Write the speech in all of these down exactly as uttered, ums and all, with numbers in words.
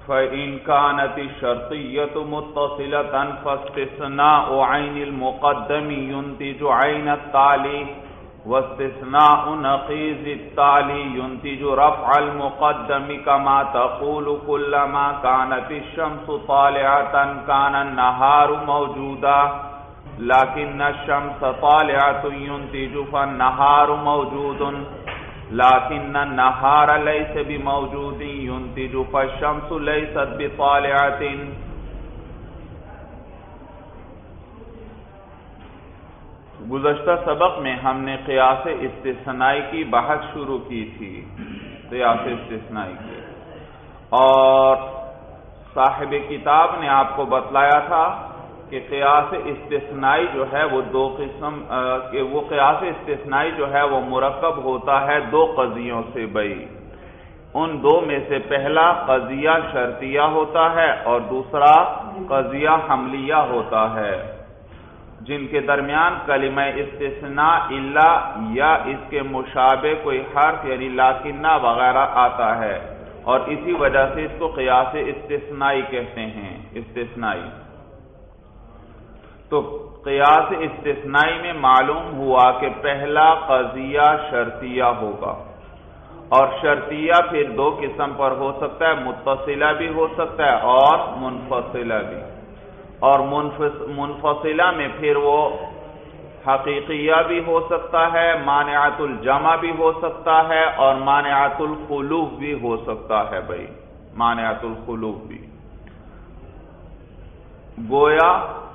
فإن كانت الشرطية متصلة فاستثناء عين المقدم ينتج عين التالي واستثناء نقيض التالي ينتج رفع المقدم كما تقول كلما كانت الشمس طالعة كان النهار موجودا لكن الشمس طالعة ينتج فالنهار موجود لكن النهار ليس بموجود ينتج فالشمس ليست بطالعة. گزشتہ سبق میں ہم نے قیاس استثنائی کی بحث شروع کی تھی، قیاس استثنائی کی، اور صاحب کتاب نے آپ کو بتلایا تھا کہ قیاس استثنائی جو ہے وہ دو قسم کہ وہ قیاس استثنائی جو ہے وہ مرکب ہوتا ہے دو قضیوں سے بھائی. ان دو میں سے پہلا قضیہ شرطیہ ہوتا ہے اور دوسرا قضیہ حملیہ ہوتا ہے، جن کے درمیان کلمہ استثناء الا یا اس کے مشابہ کوئی حرف یعنی لاکنہ وغیرہ آتا ہے، اور اسی وجہ سے اس کو قیاس استثنائی کہتے ہیں. استثنائی تو قیاس استثنائی میں معلوم ہوا کہ پہلا قضیہ شرطیہ ہوگا، اور شرطیہ پھر دو قسم پر ہو سکتا ہے، متصلہ بھی ہو سکتا ہے اور منفصلہ بھی. اور منفصلہ میں پھر وہ حقیقیہ بھی ہو سکتا ہے، مانعۃ الجمع بھی ہو سکتا ہے، اور مانعۃ الخلوف بھی ہو سکتا ہے بھائی، مانعۃ الخلوف بھی. گویا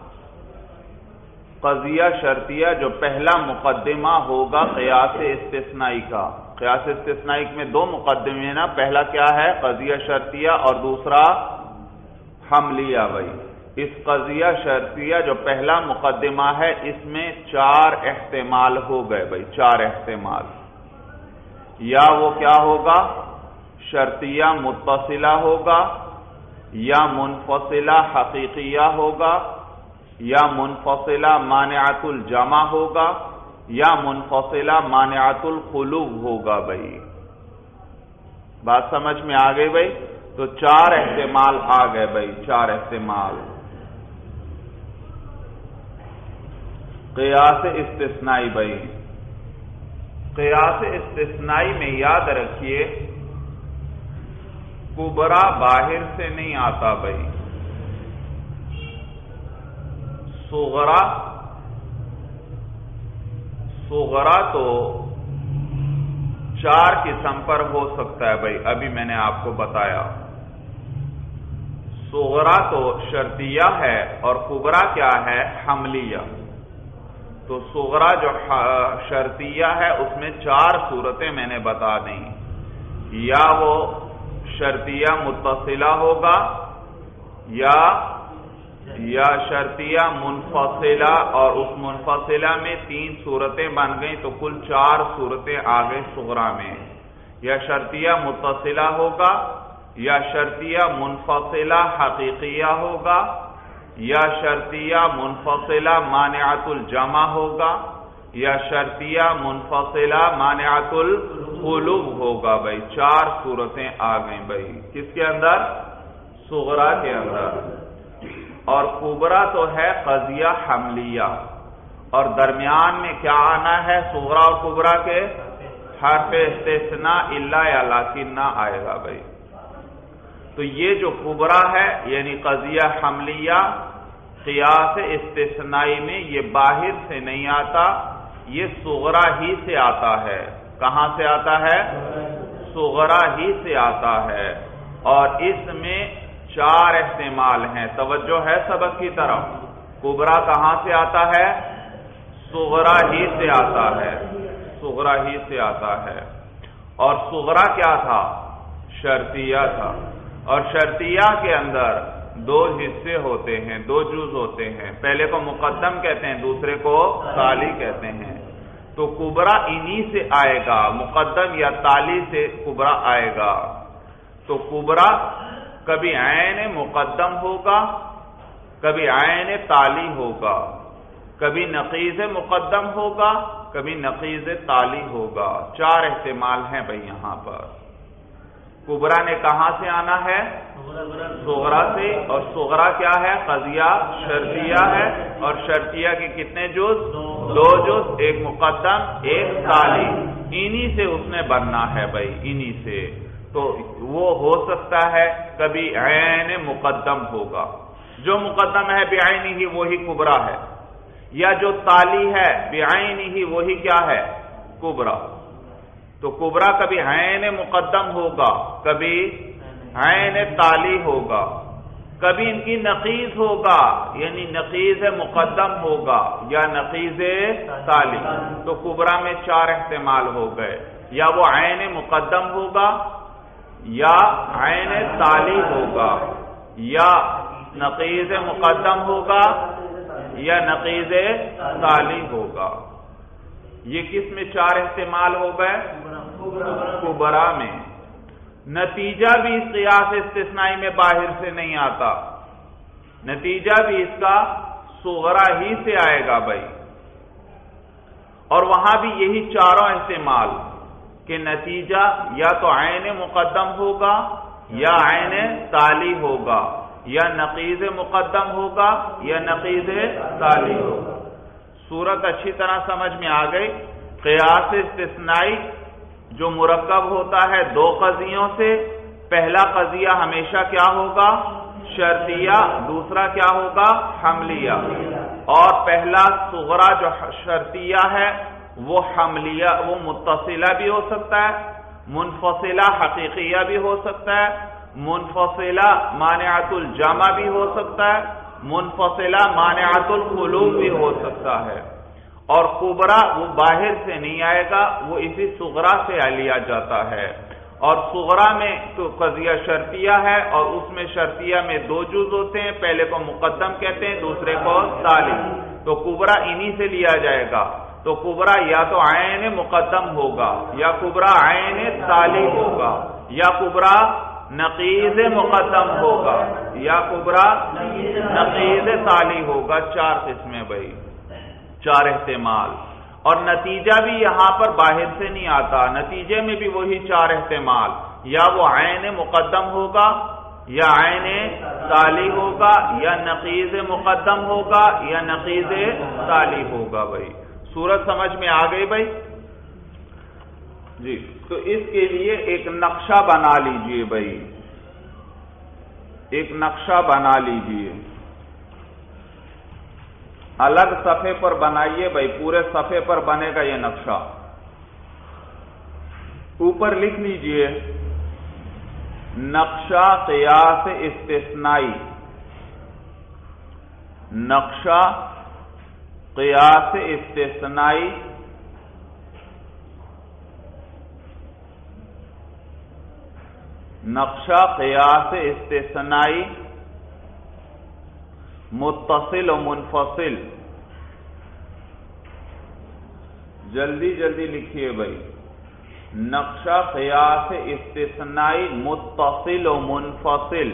قضیہ شرطیہ جو پہلا مقدمہ ہوگا قیاس استثنائی کا، قیاس استثنائی میں دو مقدمے ہیں نا، پہلا کیا ہے قضیہ شرطیہ اور دوسرا حملیہ بھائی. اس قضیہ شرطیہ جو پہلا مقدمہ ہے اس میں چار احتمال ہو گئے بھائی، چار احتمال. یا وہ کیا ہوگا شرطیہ متصلہ ہوگا، یا منفصلہ حقیقیہ ہوگا، یا منفصلہ مانعۃ الجمع ہوگا، یا منفصلہ مانعۃ الخلوف ہوگا بھائی. بات سمجھ میں آ گئی بھائی؟ تو چار احتمال آ گئے بھائی، چار احتمال. قیاس استثنائی بھائی، قیاس استثنائی میں یاد رکھیے کبرا باہر سے نہیں آتا بھائی، صغرا صغرا تو چار قسم پر ہو سکتا ہے بھائی، ابھی میں نے آپ کو بتایا. صغرا تو شرطیہ ہے اور کبرا کیا ہے حملیہ. تو صغرا جو شرطیہ ہے اس میں چار صورتیں میں نے بتا دیں، یا وہ شرطیہ متصلہ ہوگا، یا یا شرطیہ منفصلہ، اور اس منفصلہ میں تین صورتیں بن گئیں تو کل چار صورتیں آ گئی صغرا میں. یا شرطیہ متصلہ ہوگا، یا شرطیہ منفصلہ حقیقیہ ہوگا، یا شرطیہ منفصلہ مانعۃ الجمع ہوگا، یا شرطیہ منفصلہ مانعۃ الخلوف ہوگا بھائی. چار صورتیں آ گئیں بھائی، کس کے اندر؟ صغرا کے اندر. اور کبرا تو ہے قضیہ حملیہ، اور درمیان میں کیا آنا ہے صغرا اور کبرا کے؟ حرف استثناء الا یا لیکن نہ آئے گا بھائی. تو یہ جو کبرا ہے یعنی قضیہ حملیہ قیاس استثنائی میں یہ باہر سے نہیں آتا، یہ صغرا ہی سے آتا ہے. کہاں سے آتا ہے؟ صغرا ہی سے آتا ہے. اور اس میں چار احتمال ہیں، توجہ ہے سبق کی طرف. کبرا کہاں سے آتا ہے؟ صغرا ہی سے آتا ہے، صغرا ہی سے آتا ہے. اور صغرا کیا تھا؟ شرطیہ تھا. اور شرطیہ کے اندر دو حصے ہوتے ہیں، دو جز ہوتے ہیں. پہلے کو مقدم کہتے ہیں، دوسرے کو تالی کہتے ہیں. تو کبرا انہی سے آئے گا، مقدم یا تالی سے کبرا آئے گا. تو کبرا کبھی عین مقدم ہوگا، کبھی عین تالی ہوگا، کبھی نقیض مقدم ہوگا، کبھی نقیض تالی ہوگا. چار احتمال ہیں بھائی یہاں پر. کبرا نے کہاں سے آنا ہے؟ صغرا سے، اور صغرا کیا ہے؟ قضیہ شرطیہ ہے، اور شرطیہ کے کتنے جز؟ دو جز، ایک مقدم ایک تالی، انہی سے اس نے بننا ہے بھائی، انہی سے۔ تو وہ ہو سکتا ہے کبھی عین مقدم ہوگا، جو مقدم ہے بعینہ ہی وہی کبرا ہے، یا جو تالی ہے بعینہ ہی وہی کیا ہے؟ کبرا۔ تو کبرا کبھی عین مقدم ہوگا، کبھی عین تالی ہوگا، کبھی ان کی نقیض ہوگا، یعنی نقیض مقدم ہوگا یا نقیض تالی۔ تو کبرا میں چار احتمال ہو گئے، یا وہ عین مقدم ہوگا، یا عین تالی ہوگا، یا نقیض مقدم ہوگا، یا نقیض تالی ہوگا۔ یہ کس میں چار احتمال ہو گئے؟ کبرا میں۔ نتیجہ بھی اس قیاس استثنائی میں باہر سے نہیں آتا، نتیجہ بھی اس کا صغرا ہی سے آئے گا بھائی، اور وہاں بھی یہی چاروں احتمال کہ نتیجہ یا تو عین مقدم ہوگا، یا عین تالی ہوگا، یا نقیض مقدم ہوگا، یا نقیض تالی ہوگا۔ صورت اچھی طرح سمجھ میں آ گئی۔ قیاس استثنائی جو مرکب ہوتا ہے دو قضیوں سے، پہلا قضیہ ہمیشہ کیا ہوگا؟ شرطیہ، دوسرا کیا ہوگا؟ حملیہ، اور پہلا صغرا جو شرطیہ ہے وہ حملیہ، وہ متصلہ بھی ہو سکتا ہے، منفصلہ حقیقیہ بھی ہو سکتا ہے، منفصلہ مانعۃ الجمع بھی ہو سکتا ہے، منفصلہ مانعۃ الخلو بھی ہو سکتا ہے۔ اور کبرا وہ باہر سے نہیں آئے گا، وہ اسی صغرا سے لیا جاتا ہے، اور صغرا میں تو قضیہ شرطیہ ہے، اور اس میں شرطیہ میں دو جز ہوتے ہیں، پہلے کو مقدم کہتے ہیں، دوسرے کو تالی۔ تو کبرا انہی سے لیا جائے گا۔ تو کبرا یا تو عین مقدم ہوگا، یا کبرا عین تالی ہوگا، یا کبرا نقیض مقدم ہوگا، یا کبرا نقیض تالی ہوگا۔ چار قسمیں بھائی، چار احتمال، اور نتیجہ بھی یہاں پر باہر سے نہیں آتا، نتیجے میں بھی وہی چار احتمال، یا وہ عین مقدم ہوگا، یا عین تالی ہوگا، یا نقیض مقدم ہوگا، یا نقیض تالی ہوگا بھائی۔ صورت سمجھ میں آ گئی بھائی؟ جی، تو اس کے لیے ایک نقشہ بنا لیجئے بھائی، ایک نقشہ بنا لیجئے، الگ صفحے پر بنائیے بھائی، پورے صفحے پر بنے گا یہ نقشہ۔ اوپر لکھ لیجئے نقشہ قیاس استثنائی، نقشہ قیاس استثنائی نقشہ قیاس استثنائی متصل و منفصل۔ جلدی جلدی لکھیے بھائی، نقشہ قیاس استثنائی متصل و منفصل۔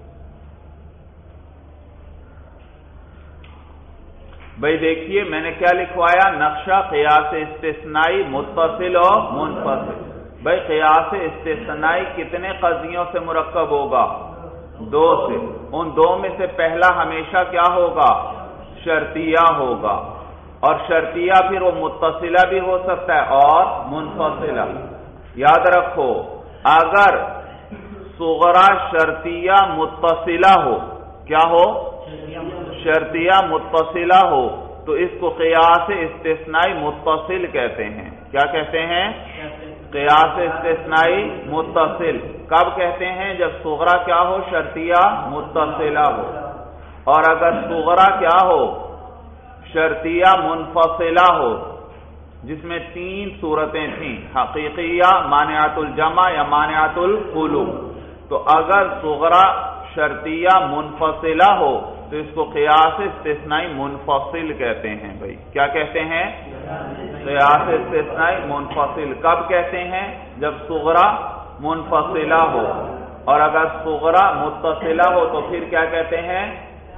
بھائی دیکھیے میں نے کیا لکھوایا؟ نقشہ قیاس استثنائی متصل و منفصل۔ بھائی قیاس استثنائی کتنے قضیوں سے مرکب ہوگا؟ دو سے۔ ان دو میں سے پہلا ہمیشہ کیا ہوگا؟ شرطیہ ہوگا، اور شرطیہ پھر وہ متصلہ بھی ہو سکتا ہے اور منفصلہ۔ یاد رکھو، اگر صغرا شرطیہ متصلہ ہو، کیا ہو؟ شرطیہ متصلہ ہو، تو اس کو قیاس استثنائی متصل کہتے ہیں۔ کیا کہتے ہیں؟ قیاس استثنائی متصل۔ کب کہتے ہیں؟ جب صغرا کیا ہو؟ شرطیہ متصلہ ہو، اور اگر صغرا کیا ہو؟ شرطیہ منفصلہ ہو، جس میں تین صورتیں تھیں، حقیقیہ، مانعۃ الجمع یا مانعۃ الخلو۔ تو اگر صغرا شرطیہ منفصلہ ہو تو اس کو قیاس استثنائی منفصل کہتے ہیں بھائی۔ کیا کہتے ہیں؟ قیاس استثنائی منفصل۔ کب کہتے ہیں؟ جب صغرا منفصلہ ہو، اور اگر صغرا متصلہ ہو تو پھر کیا کہتے ہیں؟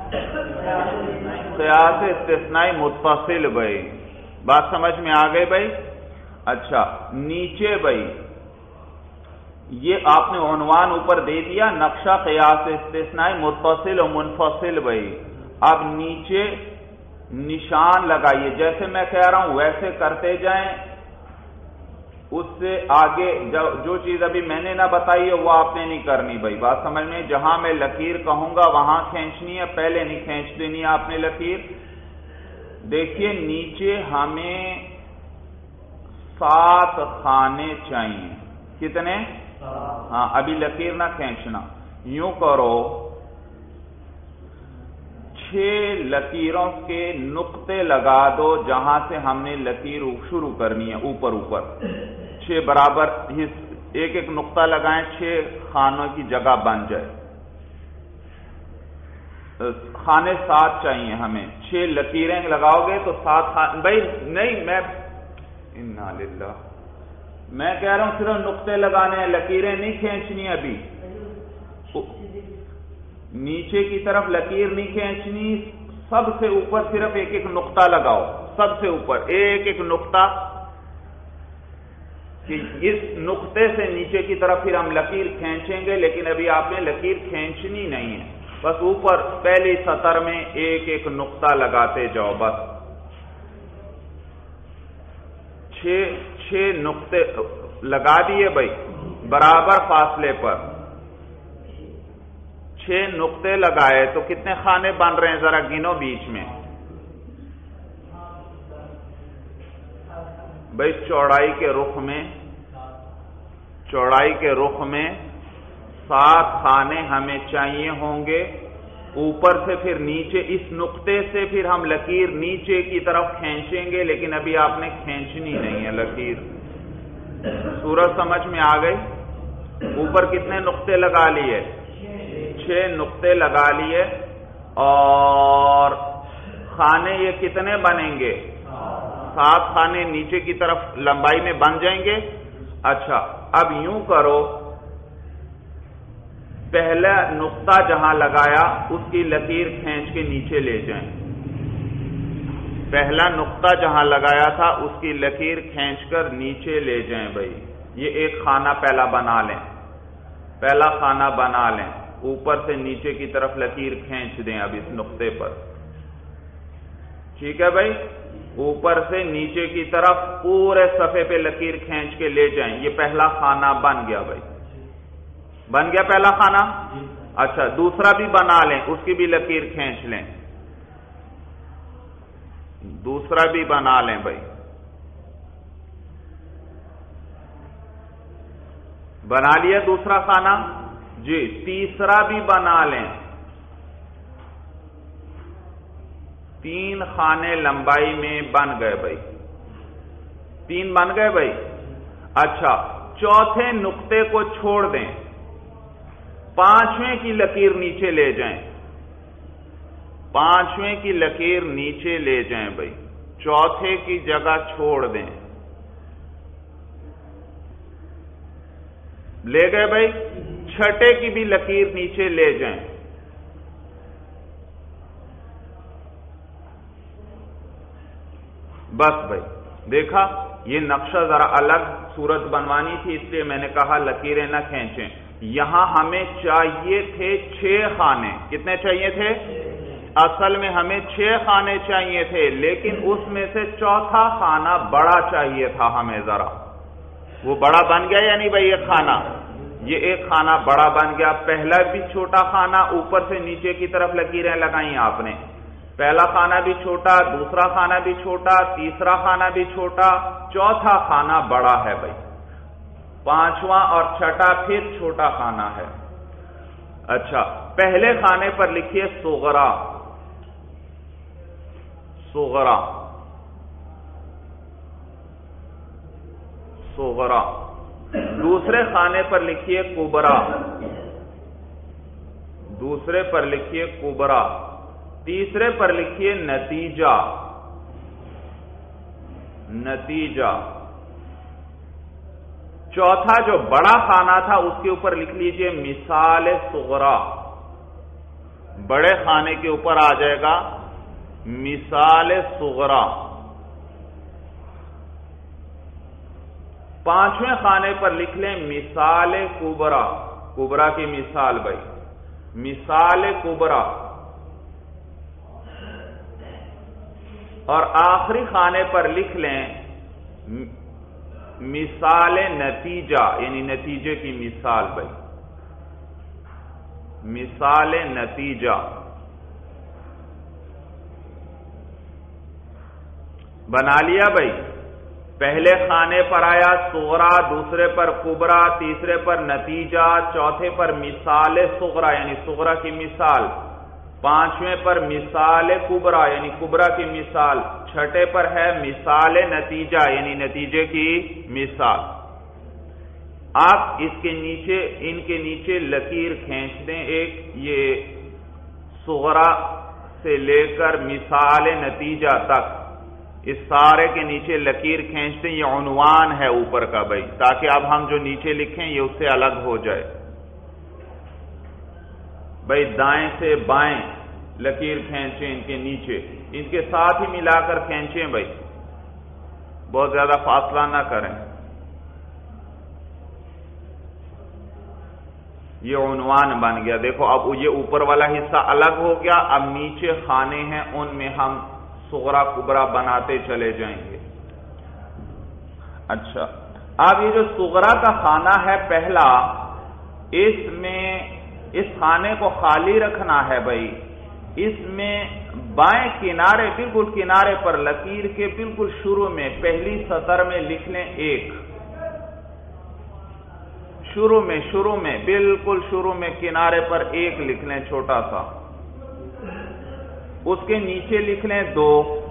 قیاس استثنائی متصل بھائی۔ بات سمجھ میں آ گئی بھائی؟ اچھا، نیچے بھائی یہ آپ نے عنوان اوپر دے دیا، نقشہ قیاس استثنائی متصل و منفصل بھائی. اب نیچے نشان لگائیے، جیسے میں کہہ رہا ہوں ویسے کرتے جائیں. اس سے آگے جو چیز ابھی میں نے نہ بتائی ہے وہ آپ نے نہیں کرنی بھائی. بات سمجھ میں؟ جہاں میں لکیر کہوں گا وہاں کھینچنی ہے، پہلے نہیں کھینچ دینی ہے آپ نے لکیر. دیکھیے نیچے ہمیں سات خانے چاہیے. کتنے؟ ہاں ابھی لکیر نہ کھینچنا. یوں کرو، چھ لکیروں کے نقطے لگا دو جہاں سے ہم نے لکیر شروع کرنی ہے، اوپر اوپر چھ برابر ایک ایک نقطہ لگائیں، چھ خانوں کی جگہ بن جائے. خانے سات چاہیے ہمیں، چھ لکیریں لگاؤ گے تو سات خانے. بھائی نہیں، میں انا للہ میں کہہ رہا ہوں صرف نقطے لگانے ہیں، لکیریں نہیں کھینچنی. ابھی نیچے کی طرف لکیر نہیں کھینچنی، سب سے اوپر صرف ایک ایک نقطہ لگاؤ. سب سے اوپر ایک ایک نقطہ، کہ اس نقطے سے نیچے کی طرف پھر ہم لکیر کھینچیں گے، لیکن ابھی آپ نے لکیر کھینچنی نہیں ہے. بس اوپر پہلی سطر میں ایک ایک نقطہ لگاتے جاؤ. بس چھ چھ نقطے لگا دیے بھائی برابر فاصلے پر. چھ نقطے لگائے تو کتنے خانے بن رہے ہیں ذرا گنو بیچ میں. بھائی چوڑائی کے رخ میں چوڑائی کے رخ میں سات خانے ہمیں چاہیے ہوں گے. اوپر سے پھر نیچے اس نقطے سے پھر ہم لکیر نیچے کی طرف کھینچیں گے، لیکن ابھی آپ نے کھینچنی نہیں ہے لکیر. صورت سمجھ میں آ گئی؟ اوپر کتنے نقطے لگا لیے؟ چھ نقطے لگا لیے. اور خانے یہ کتنے بنیں گے؟ سات خانے نیچے کی طرف لمبائی میں بن جائیں گے. اچھا اب یوں کرو، پہلا نقطہ جہاں لگایا اس کی لکیر کھینچ کے نیچے لے جائیں. پہلا نقطہ جہاں لگایا تھا اس کی لکیر کھینچ کر نیچے لے جائیں. بھائی یہ ایک خانہ پہلا بنا لیں، پہلا خانہ بنا لیں. اوپر سے نیچے کی طرف لکیر کھینچ دیں اب اس نقطے پر. ٹھیک ہے بھائی، اوپر سے نیچے کی طرف پورے صفحے پہ لکیر کھینچ کے لے جائیں. یہ پہلا خانہ بن گیا بھائی، بن گیا پہلا خانہ. اچھا دوسرا بھی بنا لیں، اس کی بھی لکیر کھینچ لیں. دوسرا بھی بنا لیں بھائی، بنا لیا دوسرا خانہ. جی تیسرا بھی بنا لیں. تین خانے لمبائی میں بن گئے بھائی، تین بن گئے بھائی. اچھا چوتھے نقطے کو چھوڑ دیں، پانچویں کی لکیر نیچے لے جائیں. پانچویں کی لکیر نیچے لے جائیں بھائی، چوتھے کی جگہ چھوڑ دیں. لے گئے بھائی. چھٹے کی بھی لکیر نیچے لے جائیں. بس بھائی دیکھا، یہ نقشہ ذرا الگ صورت بنوانی تھی، اس لیے میں نے کہا لکیریں نہ کھینچیں. یہاں ہمیں چاہیے تھے چھ خانے. کتنے چاہیے تھے؟ اصل میں ہمیں چھ خانے چاہیے تھے، لیکن اس میں سے چوتھا خانہ بڑا چاہیے تھا ہمیں ذرا. وہ بڑا بن گیا یا نہیں بھائی؟ ایک خانہ، یہ ایک خانہ بڑا بن گیا. پہلا بھی چھوٹا خانہ، اوپر سے نیچے کی طرف لکیریں لگائیں آپ نے. پہلا خانہ بھی چھوٹا، دوسرا خانہ بھی چھوٹا، تیسرا خانہ بھی چھوٹا، چوتھا خانہ بڑا ہے بھائی. پانچواں اور چھٹا پھر چھوٹا خانہ ہے. اچھا پہلے خانے پر لکھیے صغرا. صغرا صغرا. دوسرے خانے پر لکھیے کبرا. دوسرے پر لکھیے کبرا. تیسرے پر لکھیے نتیجہ. نتیجہ. چوتھا جو بڑا خانہ تھا اس کے اوپر لکھ لیجئے مثال صغرا. بڑے خانے کے اوپر آ جائے گا مثال صغرا. پانچویں خانے پر لکھ لیں مثال کبرا، کبرا کی مثال بھائی، مثال کبرا، اور آخری خانے پر لکھ لیں مثال نتیجہ، یعنی نتیجے کی مثال بھائی، مثال نتیجہ۔ بنا لیا بھائی؟ پہلے خانے پر آیا صغرا، دوسرے پر کبرا، تیسرے پر نتیجہ، چوتھے پر مثال صغرا یعنی صغرا کی مثال، پانچویں پر مثال کبرا یعنی کبرا کی مثال، چھٹے پر ہے مثال نتیجہ یعنی نتیجے کی مثال۔ آپ اس کے نیچے، ان کے نیچے لکیر کھینچ دیں ایک، یہ صغرا سے لے کر مثال نتیجہ تک، اس سارے کے نیچے لکیر کھینچ دیں، یہ عنوان ہے اوپر کا بھائی، تاکہ اب ہم جو نیچے لکھیں یہ اس سے الگ ہو جائے بھائی۔ دائیں سے بائیں لکیر کھینچیں ان کے نیچے، ان کے ساتھ ہی ملا کر کھینچیں بھائی، بہت زیادہ فاصلہ نہ کریں۔ یہ عنوان بن گیا، دیکھو اب یہ اوپر والا حصہ الگ ہو گیا، اب نیچے خانے ہیں ان میں ہم صغرا کبرا بناتے چلے جائیں گے۔ اچھا، اب یہ جو صغرا کا خانہ ہے پہلا، اس میں اس خانے کو خالی رکھنا ہے بھائی، اس میں بائیں کنارے، بالکل کنارے پر لکیر کے بالکل شروع میں پہلی سطر میں لکھ لیں ایک، شروع میں شروع میں بالکل شروع میں کنارے پر ایک لکھ لیں چھوٹا سا، اس کے نیچے لکھ لیں دو،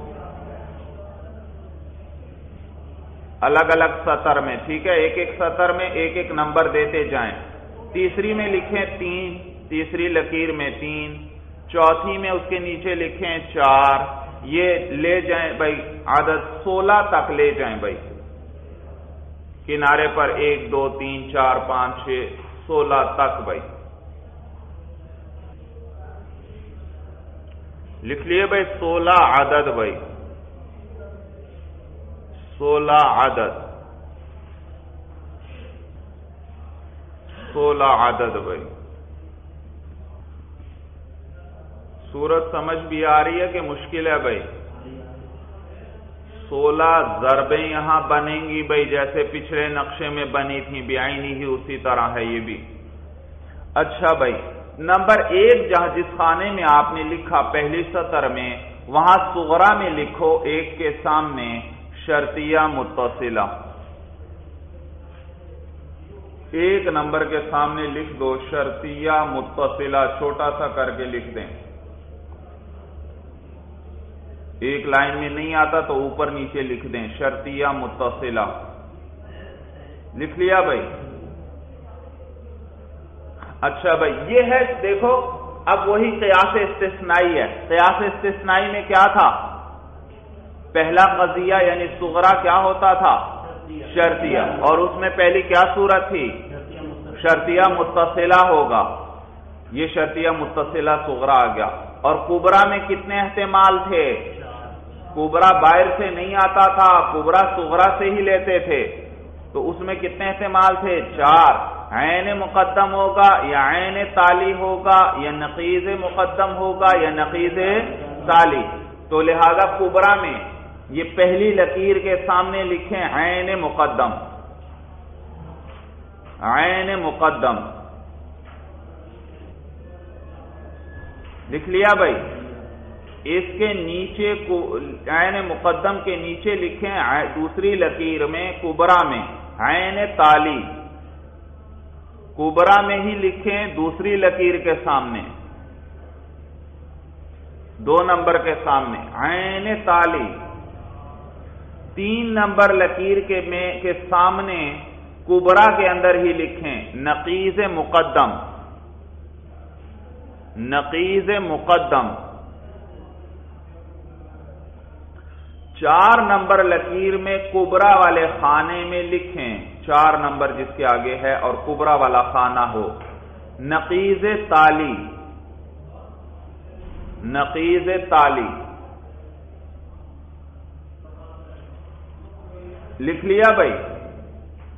الگ الگ سطر میں، ٹھیک ہے، ایک ایک سطر میں ایک ایک نمبر دیتے جائیں۔ تیسری میں لکھیں تین، تیسری لکیر میں تین، چوتھی میں اس کے نیچے لکھیں چار، یہ لے جائیں بھائی عدد سولہ تک لے جائیں بھائی، کنارے پر ایک دو تین چار پانچ چھ سولہ تک بھائی، لکھ لیے بھائی سولہ عدد بھائی، سولہ عدد، سولہ عدد بھائی۔ صورت سمجھ بھی آ رہی ہے کہ مشکل ہے بھائی؟ سولہ ضربیں یہاں بنیں گی بھائی، جیسے پچھلے نقشے میں بنی تھیں بعینی ہی اسی طرح ہے یہ بھی۔ اچھا بھائی، نمبر ایک جہاں جس خانے میں آپ نے لکھا پہلی سطر میں، وہاں صغرا میں لکھو ایک کے سامنے شرطیہ متصلہ، ایک نمبر کے سامنے لکھ دو شرطیہ متصلہ، چھوٹا سا کر کے لکھ دیں، ایک لائن میں نہیں آتا تو اوپر نیچے لکھ دیں شرطیہ متصلہ، لکھ لیا بھائی؟ اچھا بھائی، یہ ہے دیکھو اب وہی قیاس استثنائی ہے۔ قیاس استثنائی میں کیا تھا؟ پہلا قضیہ یعنی صغرا کیا ہوتا تھا؟ شرطیہ، اور اس میں پہلی کیا صورت تھی؟ شرطیہ متصلہ ہوگا، یہ شرطیہ متصلہ صغرا آ گیا۔ اور کبرا میں کتنے احتمال تھے؟ کبرا باہر سے نہیں آتا تھا، کبرا صغرا سے ہی لیتے تھے، تو اس میں کتنے احتمال تھے؟ چار، عین مقدم ہوگا یا عین تالی ہوگا یا نقیض مقدم ہوگا یا نقیض تالی، تو لہذا کبرا میں یہ پہلی لکیر کے سامنے لکھیں عین مقدم، عین مقدم، لکھ لیا بھائی؟ اس کے نیچے عین مقدم کے نیچے لکھیں دوسری لکیر میں کبرا میں عین تالی، کبرا میں ہی لکھیں دوسری لکیر کے سامنے، دو نمبر کے سامنے عین تالی، تین نمبر لکیر کے میں کے سامنے کبرا کے اندر ہی لکھیں نقیض مقدم، نقیض مقدم، چار نمبر لکیر میں کبرا والے خانے میں لکھیں، چار نمبر جس کے آگے ہے اور کبرا والا خانہ ہو نقیض تالی، نقیض تالی، لکھ لیا بھائی؟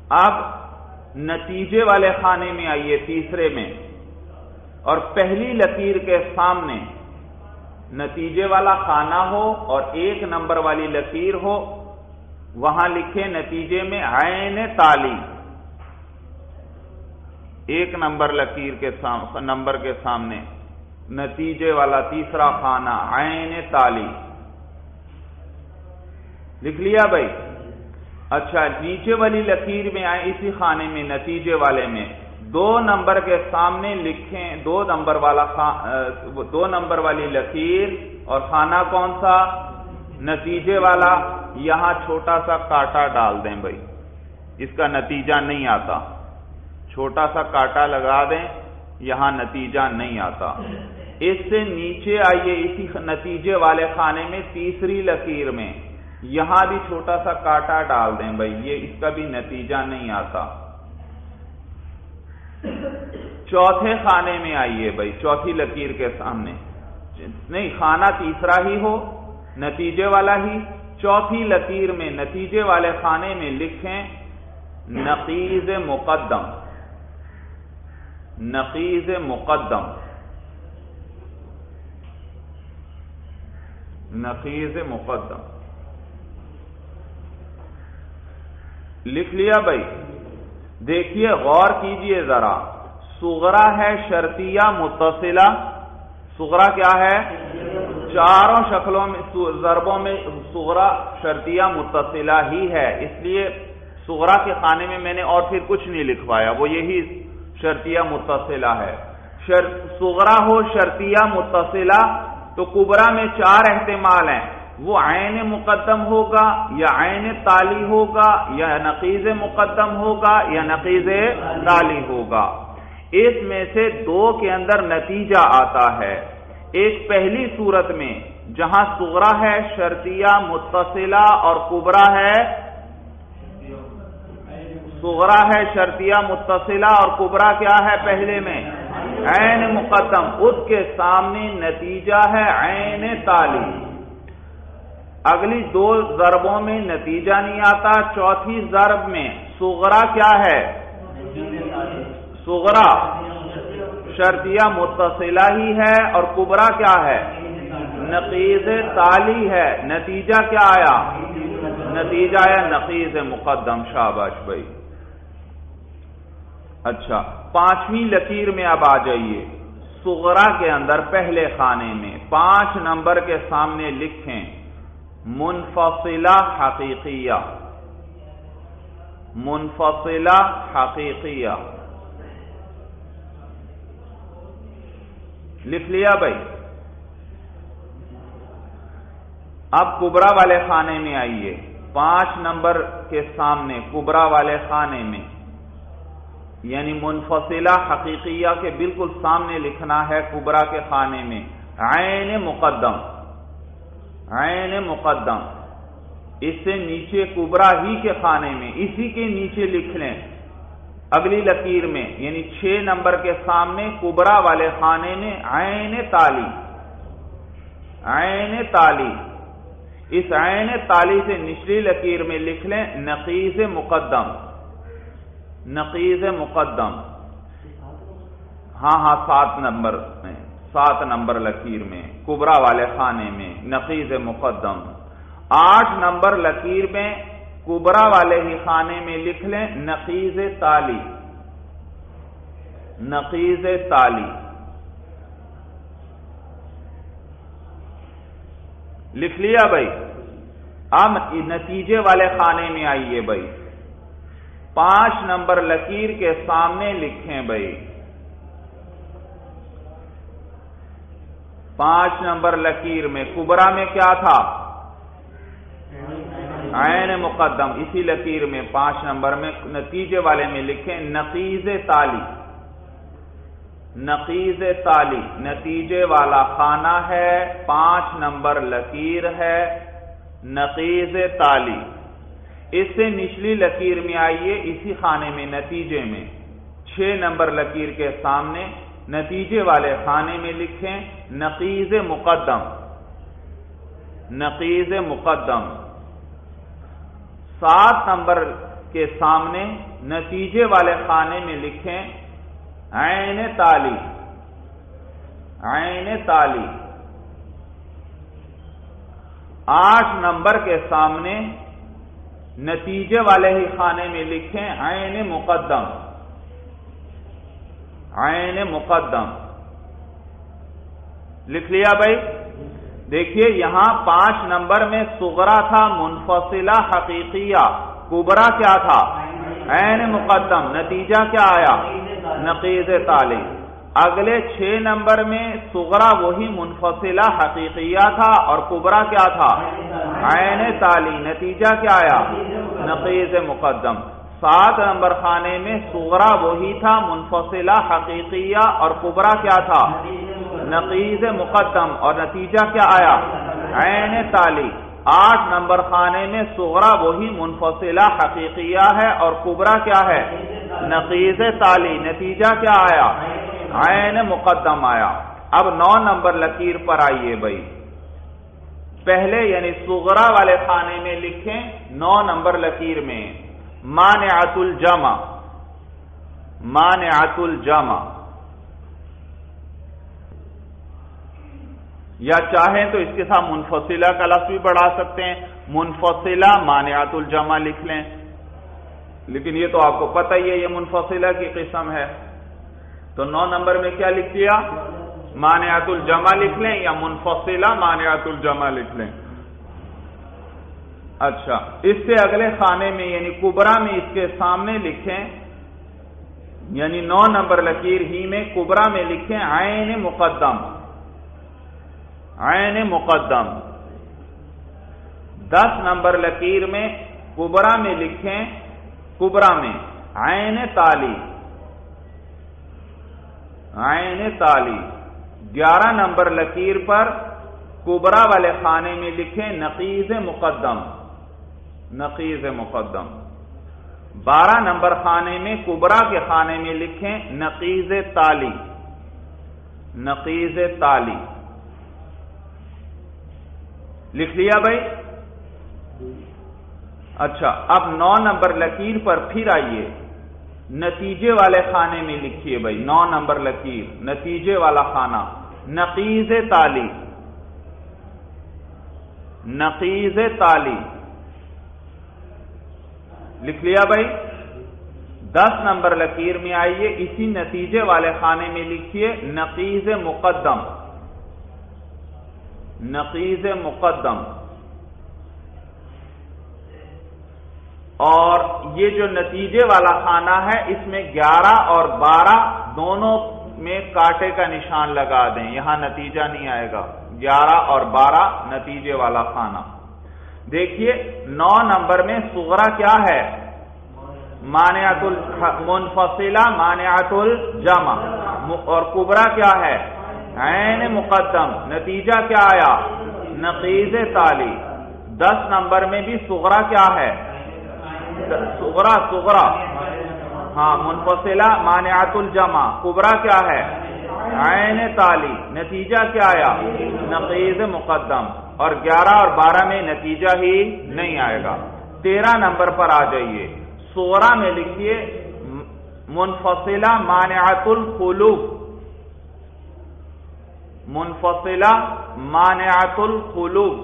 اب نتیجے والے خانے میں آئیے تیسرے میں، اور پہلی لکیر کے سامنے نتیجے والا خانہ ہو اور ایک نمبر والی لکیر ہو، وہاں لکھے نتیجے میں عین تالی، ایک نمبر لکیر کے نمبر کے سامنے نتیجے والا تیسرا خانہ عین تالی لکھ لیا بھائی؟ اچھا، نیچے والی لکیر میں آئے اسی خانے میں نتیجے والے میں دو نمبر کے سامنے لکھیں دو نمبر والا دو نمبر والی لکیر، اور خانہ کون سا؟ نتیجے والا۔ یہاں چھوٹا سا کاٹا ڈال دیں بھائی، اس کا نتیجہ نہیں آتا، چھوٹا سا کاٹا لگا دیں، یہاں نتیجہ نہیں آتا۔ اس سے نیچے آئیے اسی نتیجے والے خانے میں تیسری لکیر میں، یہاں بھی چھوٹا سا کاٹا ڈال دیں بھائی، یہ اس کا بھی نتیجہ نہیں آتا۔ چوتھے خانے میں آئیے بھائی، چوتھی لکیر کے سامنے، نہیں خانہ تیسرا ہی ہو نتیجے والا ہی، چوتھی لکیر میں نتیجے والے خانے میں لکھیں نقیض مقدم، نقیض مقدم، نقیض مقدم لکھ لیا بھائی؟ دیکھیے غور کیجئے ذرا، صغرا ہے شرطیہ متصلہ، صغرا کیا ہے؟ چاروں شکلوں میں ضربوں میں صغرا شرطیہ متصلہ ہی ہے، اس لیے صغرا کے خانے میں میں نے اور پھر کچھ نہیں لکھوایا، وہ یہی شرطیہ متصلہ ہے۔ صغرا ہو شرطیہ متصلہ تو کبرا میں چار احتمال ہیں، وہ عین مقدم ہوگا یا عین تالی ہوگا یا نقیض مقدم ہوگا یا نقیض تالی ہوگا۔ اس میں سے دو کے اندر نتیجہ آتا ہے، ایک پہلی صورت میں جہاں صغرا ہے شرطیہ متصلہ اور کبرا ہے صغرا ہے شرطیہ متصلہ اور کبرا کیا ہے پہلے میں؟ عین مقدم، اس کے سامنے نتیجہ ہے عین تالی۔ اگلی دو ضربوں میں نتیجہ نہیں آتا، چوتھی ضرب میں صغرا کیا ہے؟ صغرا شرطیہ متصلہ ہی ہے اور کبرا کیا ہے؟ نقیض تالی ہے، نتیجہ کیا آیا؟ نتیجہ آیا نقیض مقدم۔ شاباش بھائی۔ اچھا، پانچویں لکیر میں اب آ جائیے، صغرا کے اندر پہلے خانے میں پانچ نمبر کے سامنے لکھیں منفصلہ حقیقیہ، منفصلہ حقیقیہ لکھ لیا بھائی؟ اب کبرا والے خانے میں آئیے، پانچ نمبر کے سامنے کبرا والے خانے میں یعنی منفصلہ حقیقیہ کے بالکل سامنے لکھنا ہے کبرا کے خانے میں عین مقدم، عین مقدم، اس سے نیچے کبرا ہی کے خانے میں اسی کے نیچے لکھ لیں اگلی لکیر میں، یعنی چھ نمبر کے سامنے کبرا والے خانے میں عین تالی، عین تالی، اس عین تالی سے نچلی لکیر میں لکھ لیں نقیض مقدم، نقیض مقدم، ہاں ہاں سات نمبر میں، سات نمبر لکیر میں کبرا والے خانے میں نقیض مقدم۔ آٹھ نمبر لکیر میں کبرا والے ہی خانے میں لکھ لیں نقیض تالی، نقیض تالی لکھ لیا بھائی؟ اب نتیجے والے خانے میں آئیے بھائی، پانچ نمبر لکیر کے سامنے لکھیں بھائی، پانچ نمبر لکیر میں کبرا میں کیا تھا؟ عین مقدم، اسی لکیر میں پانچ نمبر میں نتیجے والے میں لکھیں نقیض تالی، نقیض تالی، نتیجے والا خانہ ہے، پانچ نمبر لکیر ہے، نقیض تالی۔ اس سے نچلی لکیر میں آئیے اسی خانے میں نتیجے میں چھ نمبر لکیر کے سامنے نتیجے والے خانے میں لکھیں نقیض مقدم، نقیض مقدم۔ سات نمبر کے سامنے نتیجے والے خانے میں لکھیں عین تالی، عین تالی۔ آٹھ نمبر کے سامنے نتیجے والے ہی خانے میں لکھیں عین مقدم، عین مقدم۔ لکھ لیا بھائی؟ دیکھیے یہاں پانچ نمبر میں صغرا تھا منفصلہ حقیقیہ، کبرا کیا تھا؟ عین مقدم۔ نتیجہ کیا آیا؟ نقیض تالی۔ اگلے چھ نمبر میں صغرا وہی منفصلہ حقیقیہ تھا اور کبرا کیا تھا؟ عین تالی۔ نتیجہ کیا آیا؟ نقیض مقدم۔ سات نمبر خانے میں صغرا وہی تھا منفصلہ حقیقیہ اور کبرا کیا تھا؟ نقیض مقدم، اور نتیجہ کیا آیا؟ عین تالی۔ آٹھ نمبر خانے میں صغرا وہی منفصلہ حقیقیہ ہے اور کبرا کیا ہے؟ نقیض تالی۔ نتیجہ کیا آیا؟ عین مقدم آیا۔ اب نو نمبر لکیر پر آئیے بھائی، پہلے یعنی صغرا والے خانے میں لکھیں نو نمبر لکیر میں مانعۃ الجمع، مانعۃ الجمع، یا چاہیں تو اس کے ساتھ منفصلہ کا لفظ بھی بڑھا سکتے ہیں، منفصلہ مانعۃ الجمع لکھ لیں، لیکن یہ تو آپ کو پتہ ہی ہے یہ منفصلہ کی قسم ہے، تو نو نمبر میں کیا لکھ دیا؟ مانعۃ الجمع لکھ لیں یا منفصلہ مانعۃ الجمع لکھ لیں۔ اچھا، اس سے اگلے خانے میں یعنی کبرا میں اس کے سامنے لکھیں، یعنی نو نمبر لکیر ہی میں کبرا میں لکھیں عین مقدم، عین مقدم۔ دس نمبر لکیر میں کبرا میں لکھیں، کبرا میں عین تالی، عین تالی۔ گیارہ نمبر لکیر پر کبرا والے خانے میں لکھیں نقیض مقدم، نقیض مقدم۔ بارہ نمبر خانے میں کبرا کے خانے میں لکھیں نقیض تالی، نقیض تالی۔ لکھ لیا بھائی؟ اچھا، اب نو نمبر لکیر پر پھر آئیے، نتیجے والے خانے میں لکھیے بھائی، نو نمبر لکیر نتیجے والا خانہ نقیض تالی، نقیض تالی۔ لکھ لیا بھائی؟ دس نمبر لکیر میں آئیے، اسی نتیجے والے خانے میں لکھیے نقیض مقدم، نقیض مقدم۔ اور یہ جو نتیجے والا خانہ ہے اس میں گیارہ اور بارہ دونوں میں کاٹے کا نشان لگا دیں، یہاں نتیجہ نہیں آئے گا، گیارہ اور بارہ نتیجے والا خانہ۔ دیکھیے نو نمبر میں صغرا کیا ہے؟ مانعۃ المنفصلہ مانعۃ الجمع، اور کبرا کیا ہے؟ عین مقدم۔ نتیجہ کیا آیا؟ نقیض تالی۔ دس نمبر میں بھی صغرا کیا ہے؟ صغرا، صغرا ہاں منفصلہ مانعۃ الجمع، کبرا کیا ہے؟ عین تالی۔ نتیجہ کیا آیا؟ نقیض مقدم، اور گیارہ اور بارہ میں نتیجہ ہی نہیں آئے گا۔ تیرہ نمبر پر آ جائیے، صغرا میں لکھیے منفصلہ مانعۃ الخلوف، منفصلہ مانعۃ الخلوف۔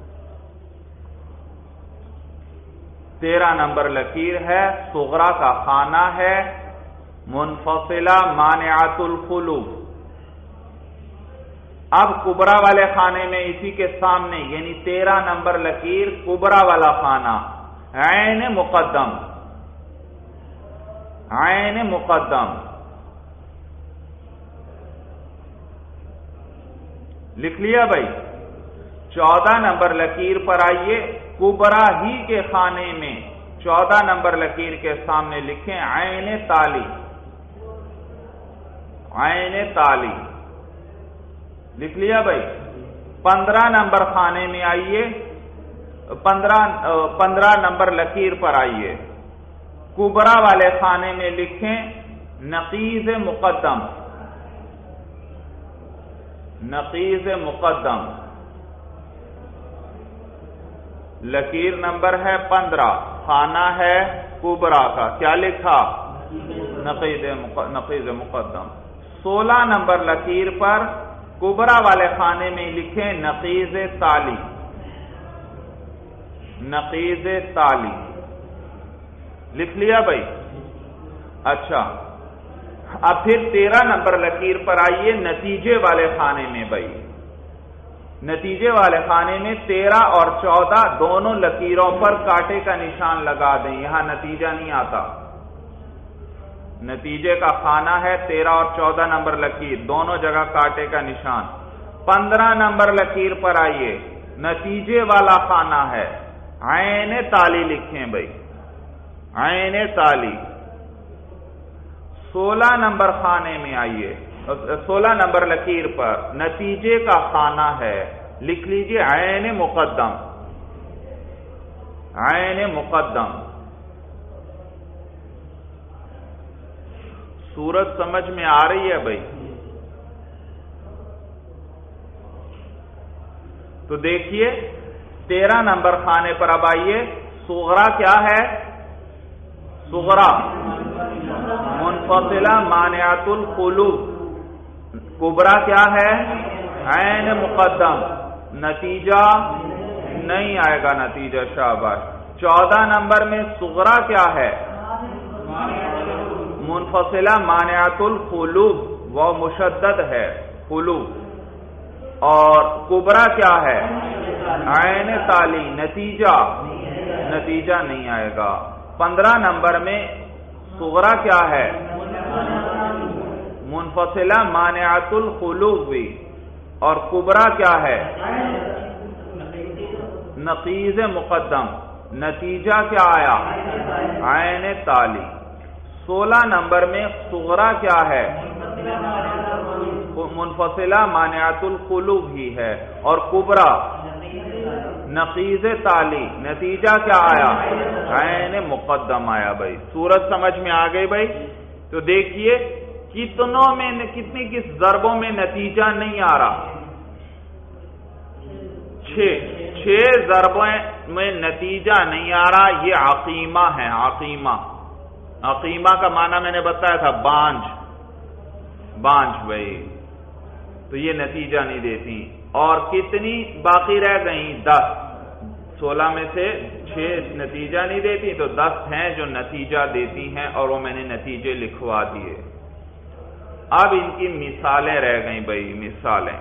تیرہ نمبر لکیر ہے، صغرا کا خانہ ہے منفصلہ مانعۃ الخلوف۔ اب کبرا والے خانے میں اسی کے سامنے یعنی تیرہ نمبر لکیر کبرا والا خانہ عین مقدم، عین مقدم۔ لکھ لیا بھائی؟ چودہ نمبر لکیر پر آئیے، کبرا ہی کے خانے میں چودہ نمبر لکیر کے سامنے لکھیں عین تالی، عین تالی۔ لکھ لیا بھائی؟ پندرہ نمبر خانے میں آئیے، پندرہ پندرہ نمبر لکیر پر آئیے، کبرا والے خانے میں لکھیں نقیض مقدم، نقیض مقدم۔ لکیر نمبر ہے پندرہ، خانہ ہے کبرا کا، کیا لکھا؟ نقیض نقیض مقدم۔ سولہ نمبر لکیر پر کبرا والے خانے میں لکھیں نقیض تالی، نقیض تالی لکھ لیا بھائی؟ اچھا، اب پھر تیرہ نمبر لکیر پر آئیے نتیجے والے خانے میں بھائی، نتیجے والے خانے میں تیرہ اور چودہ دونوں لکیروں پر کاٹے کا نشان لگا دیں، یہاں نتیجہ نہیں آتا، نتیجے کا خانہ ہے تیرہ اور چودہ نمبر لکیر، دونوں جگہ کاٹے کا نشان۔ پندرہ نمبر لکیر پر آئیے، نتیجے والا خانہ ہے، عین تالی لکھیں بھائی، عین تالی۔ سولہ نمبر خانے میں آئیے، سولہ نمبر لکیر پر نتیجے کا خانہ ہے، لکھ لیجئے عین مقدم، عین مقدم۔ صورت سمجھ میں آ رہی ہے بھائی؟ تو دیکھیے تیرہ نمبر خانے پر اب آئیے، صغرا کیا ہے؟ صغرا منفصلہ مانعۃ القلوب، کبرا کیا ہے؟ عین مقدم، نتیجہ نہیں آئے گا، نتیجہ شاباش۔ چودہ نمبر میں صغرا کیا ہے؟ منفصلہ مانعۃ القلوب، وہ مشدد ہے قلوب، اور کبرا کیا ہے؟ عین تالی، نتیجہ نتیجہ نہیں آئے گا۔ پندرہ نمبر میں صغرا کیا ہے؟ منفصلہ مانعۃ القلوب، اور کبرا کیا ہے؟ نقیض مقدم، نتیجہ کیا آیا؟ عین تالی۔ سولہ نمبر میں صغرا کیا ہے؟ منفصلہ مانعۃ القلوب ہی ہے، اور کبرا نقیض تالی، نتیجہ کیا آیا؟ عین مقدم آیا بھائی۔ صورت سمجھ میں آ گئی بھائی؟ تو دیکھیے کتنوں میں، کتنی کس ضربوں میں نتیجہ نہیں آ رہا؟ چھ چھ ضربوں میں نتیجہ نہیں آ رہا، یہ عقیمہ ہے، عقیمہ۔ عقیمہ کا معنی میں نے بتایا تھا بانج، بانج بھائی، تو یہ نتیجہ نہیں دیتی۔ اور کتنی باقی رہ گئیں؟ دس، سولہ میں سے چھ نتیجہ نہیں دیتی، تو دس ہیں جو نتیجہ دیتی ہیں، اور وہ میں نے نتیجے لکھوا دیے۔ اب ان کی مثالیں رہ گئیں بھائی، مثالیں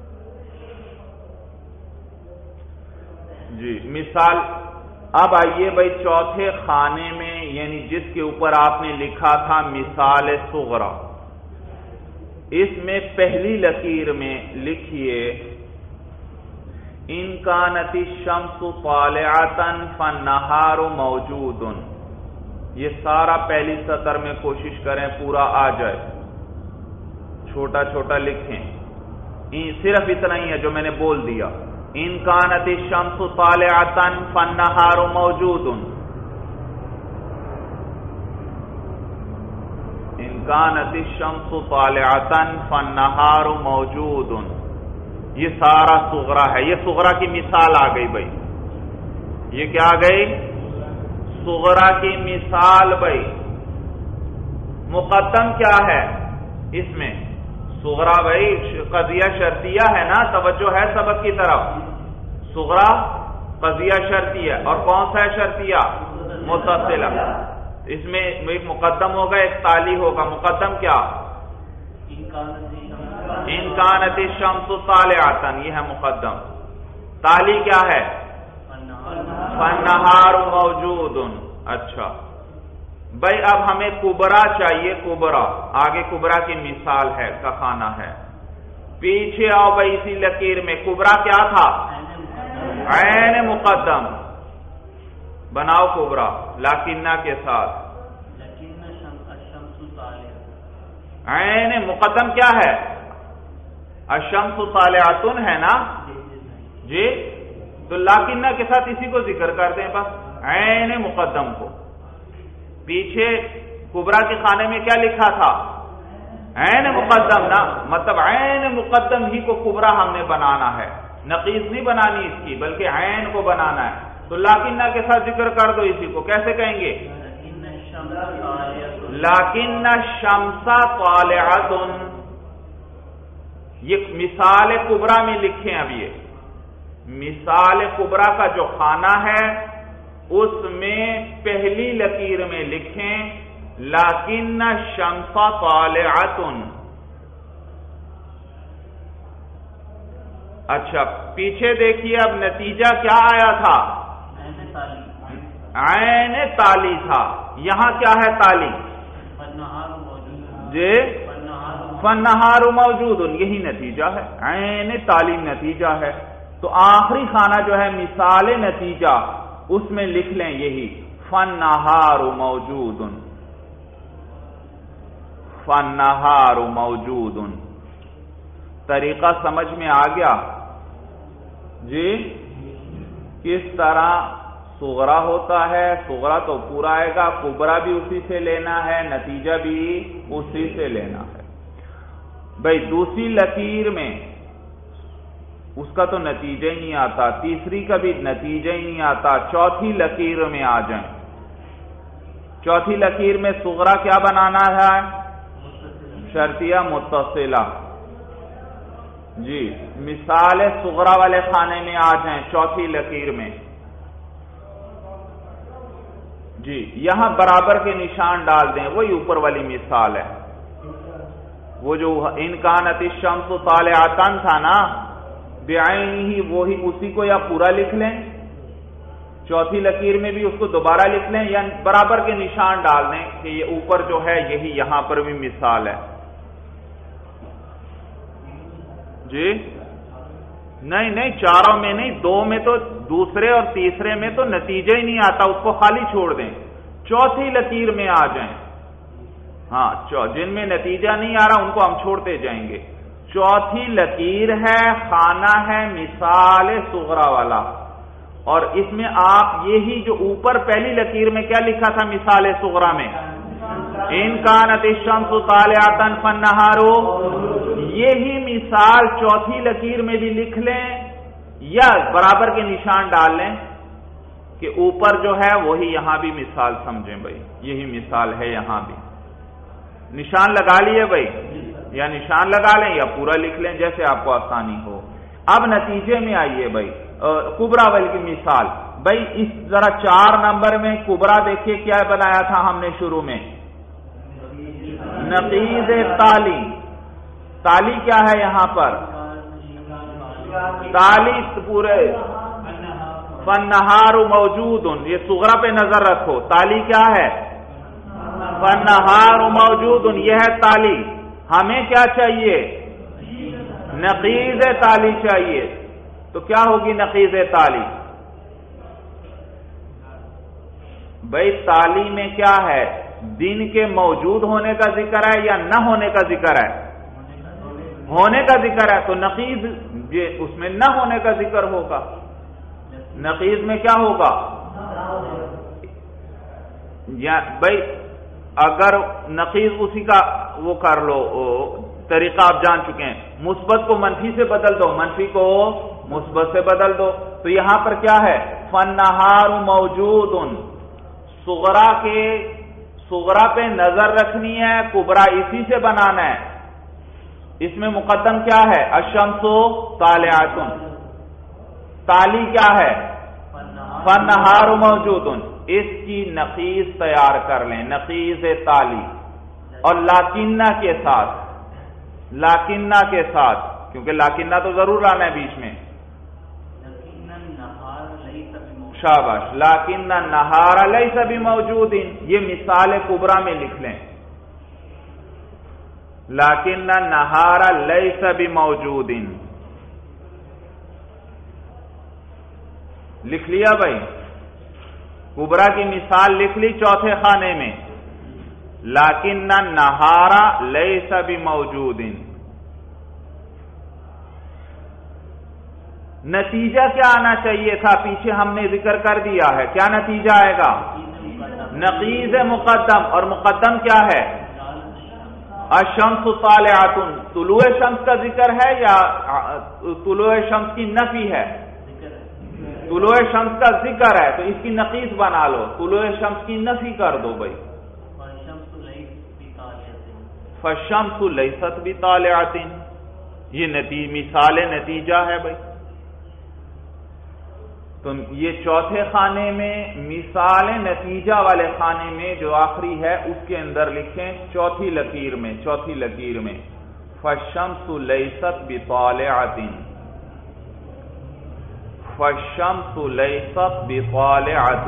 جی، مثال اب آئیے بھائی چوتھے خانے میں، یعنی جس کے اوپر آپ نے لکھا تھا مثال صغرا، اس میں پہلی لکیر میں لکھیے ان کانت الشمس طالعۃ فالنہار موجود، یہ سارا پہلی سطر میں کوشش کریں پورا آ جائے، چھوٹا چھوٹا لکھیں، صرف اتنا ہی ہے جو میں نے بول دیا، ان کانت الشمس طالعۃ فالنہار موجود، ان کانت الشمس طالعۃ فالنہار موجود، یہ سارا صغرا ہے، یہ صغرا کی مثال آ گئی بھائی، یہ کیا آ گئی؟ صغرا کی مثال بھائی۔ مقدم کیا ہے اس میں؟ صغرا بھائی قضیہ شرطیہ ہے نا، توجہ ہے سبق کی طرف، صغرا قضیہ شرطیہ، اور کون سا ہے شرطیہ؟ متصلہ، اس میں ایک مقدم ہوگا ایک تالی ہوگا، مقدم کیا؟ ان کانت الشمس طالعۃ، یہ ہے مقدم، تالی کیا ہے؟ فالنہار موجود۔ اچھا بھائی اب ہمیں کبرا چاہیے، کبرا، آگے کبرا کی مثال ہے کا خانہ ہے، پیچھے آؤ بھائی اسی لکیر میں، کبرا کیا تھا؟ عین مقدم، بناؤ کبرا لاکنہ کے ساتھ، عین مقدم کیا ہے؟ الشمس طالعۃ ہے نا جی، تو لاکنہ کے ساتھ اسی کو ذکر کرتے ہیں بس، عین مقدم کو۔ پیچھے کبرا کے خانے میں کیا لکھا تھا؟ عین مقدم نا، مطلب عین مقدم ہی کو کبرا ہم نے بنانا ہے، نقیض نہیں بنانی اس کی، بلکہ عین کو بنانا ہے۔ تو لاکنہ کے ساتھ ذکر کر دو اسی کو. کیسے کہیں گے؟ لاکن الشمس طالعۃ. یہ مثال کبرا میں لکھیں. اب یہ مثال کبرا کا جو خانہ ہے اس میں پہلی لکیر میں لکھیں لاکن الشمس طالعۃ. اچھا پیچھے دیکھیے اب نتیجہ کیا آیا تھا؟ عین تالی تھا. یہاں کیا ہے تالی؟ جی فالنہار موجود. یہی نتیجہ ہے. عین تالی نتیجہ ہے. تو آخری خانہ جو ہے مثال نتیجہ اس میں لکھ لیں یہی فالنہار موجود. فالنہار موجود. طریقہ سمجھ میں آ گیا جی؟ کس طرح صغرا ہوتا ہے. صغرا تو پورا آئے گا, کبرا بھی اسی سے لینا ہے, نتیجہ بھی اسی سے لینا ہے. بھائی دوسری لکیر میں اس کا تو نتیجہ ہی نہیں آتا, تیسری کا بھی نتیجہ ہی نہیں آتا. چوتھی لکیر میں آ جائیں. چوتھی لکیر میں صغرا کیا بنانا ہے؟ شرطیہ متصلہ. جی مثال صغرا والے خانے میں آ جائیں چوتھی لکیر میں. جی یہاں برابر کے نشان ڈال دیں. وہی اوپر والی مثال ہے, وہ جو ان کانت الشمس طالعۃ تھا نا بعینہ, وہی اسی کو یا پورا لکھ لیں, چوتھی لکیر میں بھی اس کو دوبارہ لکھ لیں, یا برابر کے نشان ڈال دیں کہ یہ اوپر جو ہے یہی یہاں پر بھی مثال ہے. جی نہیں نہیں چاروں میں نہیں, دو میں تو دوسرے اور تیسرے میں تو نتیجہ ہی نہیں آتا, اس کو خالی چھوڑ دیں. چوتھی لکیر میں آ جائیں. ہاں جن میں نتیجہ نہیں آ رہا ان کو ہم چھوڑتے جائیں گے. چوتھی لکیر ہے, خانہ ہے مثال صغرا والا, اور اس میں آپ یہی جو اوپر پہلی لکیر میں کیا لکھا تھا مثال صغرا میں ان کانت الشمس طالعۃ فالنہار, یہی مثال چوتھی لکیر میں بھی لکھ لیں یا برابر کے نشان ڈال لیں کہ اوپر جو ہے وہی یہاں بھی مثال سمجھیں. بھائی یہی مثال ہے یہاں بھی. نشان لگا لیے بھائی, یا نشان لگا لیں یا پورا لکھ لیں جیسے آپ کو آسانی ہو. اب نتیجے میں آئیے بھائی کبرا وال کی مثال. بھائی اس ذرا چار نمبر میں کبرا دیکھیے کیا بنایا تھا ہم نے شروع میں, نقیض تالی. تالی کیا ہے یہاں پر؟ تالی پورے فالنہار موجود. یہ صغرا پہ نظر رکھو. تالی کیا ہے؟ فالنہار موجود. یہ ہے تالی. ہمیں کیا چاہیے؟ نقیض تالی چاہیے. تو کیا ہوگی نقیض تالی؟ بھائی تالی میں کیا ہے؟ دن کے موجود ہونے کا ذکر ہے یا نہ ہونے کا ذکر ہے؟ ہونے کا ذکر ہے. تو نقیض اس میں نہ ہونے کا ذکر ہوگا. نقیض میں کیا ہوگا؟ یا بھائی اگر نقیض اسی کا وہ کر لو, طریقہ آپ جان چکے ہیں, مثبت کو منفی سے بدل دو, منفی کو مثبت سے بدل دو. تو یہاں پر کیا ہے؟ فالنہار موجود. صغرا کے صغرا پہ نظر رکھنی ہے, کبرا اسی سے بنانا ہے. اس میں مقدم کیا ہے؟ الشمس طالعۃ. تالی کیا ہے؟ فالنہار موجود. اس کی نقیض تیار کر لیں, نقیض تالی, اور لاکنہ کے ساتھ, لاکنہ کے ساتھ, کیونکہ لاکنہ تو ضرور لانا ہے بیچ میں. شاباش. لاکن النہار لیس بموجود. یہ مثال کبرا میں لکھ لیں لاکن النہار لیس بموجود. لکھ لیا بھائی؟ کبرا کی مثال لکھ لی چوتھے خانے میں, لاکن النہار لیس بموجود. نتیجہ کیا آنا چاہیے تھا؟ پیچھے ہم نے ذکر کر دیا ہے. کیا نتیجہ آئے گا؟ نقیض مقدم. اور مقدم کیا ہے؟ الشمس طالعۃ. طلوع شمس کا ذکر ہے یا طلوع شمس کی نفی ہے؟ طلوع شمس کا ذکر ہے تو اس کی نقیض بنا لو، طلوع شمس کی نفی کر دو بھائی، فالشمس لیست بطالعۃ، یہ نتیجہ مثال نتیجہ ہے بھائی۔ تو یہ چوتھے خانے میں مثال نتیجہ والے خانے میں جو آخری ہے اس کے اندر لکھیں چوتھی لکیر میں، چوتھی لکیر میں فالشمس لیست بطالعۃ، فالشمس لیست بطالعۃ۔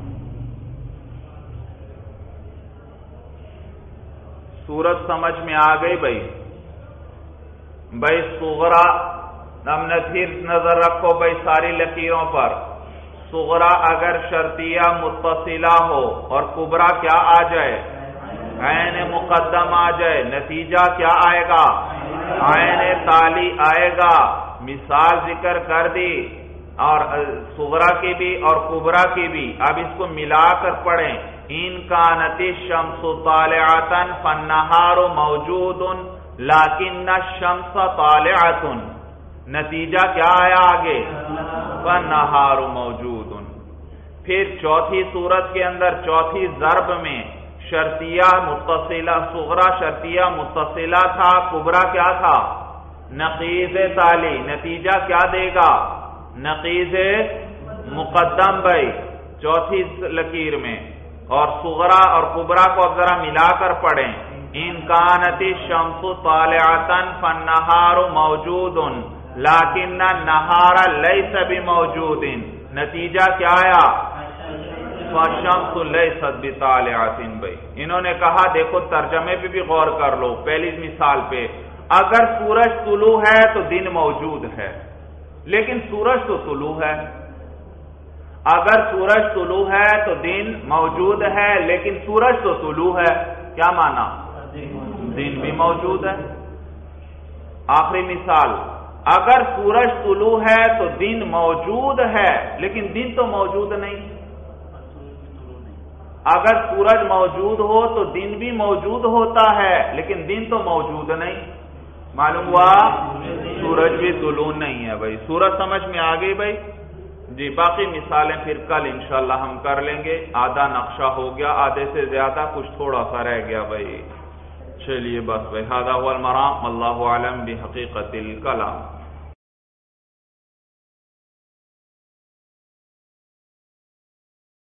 صورت سمجھ میں آ گئی بھائی؟ بھائی صغرا، ہم نے پھر نظر رکھو بھائی ساری لکیروں پر، صغرا اگر شرطیہ متصلہ ہو اور کبرا کیا آ جائے، عین مقدم آ جائے، نتیجہ کیا آئے گا، عین تالی آئے گا۔ مثال ذکر کر دی اور صغرا کی بھی اور کبرا کی بھی، اب اس کو ملا کر پڑھیں۔ ان کانت الشمس طالعۃ فالنہار موجود لیکن الشمس طالعۃ، نتیجہ کیا آیا آگے، فالنہار موجود۔ پھر چوتھی صورت کے اندر چوتھی ضرب میں شرطیہ متصلہ، صغرا شرطیہ متصلہ تھا، کبرا کیا تھا، نقیض تالی، نتیجہ کیا دے گا، نقیض مقدم بھائی چوتھی لکیر میں، اور صغرا اور کبرا کو اب ذرا ملا کر پڑھیں۔ ان کانت الشمس طالعۃ فالنہار موجود لیکن النہار لیس بموجود، نتیجہ کیا آیا، فالشمس لیست بطالعۃ۔ بھائی انہوں نے کہا دیکھو ترجمے پہ بھی غور کر لو، پہلی مثال پہ اگر سورج طلوع ہے تو دن موجود ہے، لیکن سورج تو طلوع ہے، اگر سورج طلوع ہے تو دن موجود ہے لیکن سورج تو طلوع ہے، کیا مانا، دن بھی موجود ہے۔ آخری مثال، اگر سورج طلوع ہے تو دن موجود ہے لیکن دن تو موجود نہیں، اگر سورج موجود ہو تو دن بھی موجود ہوتا ہے لیکن دن تو موجود نہیں، معلوم ہوا سورج بھی طلوع نہیں ہے۔ بھائی سورج سمجھ میں آ گئی بھائی؟ جی باقی مثالیں پھر کل انشاءاللہ ہم کر لیں گے، آدھا نقشہ ہو گیا، آدھے سے زیادہ کچھ تھوڑا سا رہ گیا بھائی۔ چلیے بس بھائی، ھذا ھو المرام، واللہ اعلم بحقیقت الکلام۔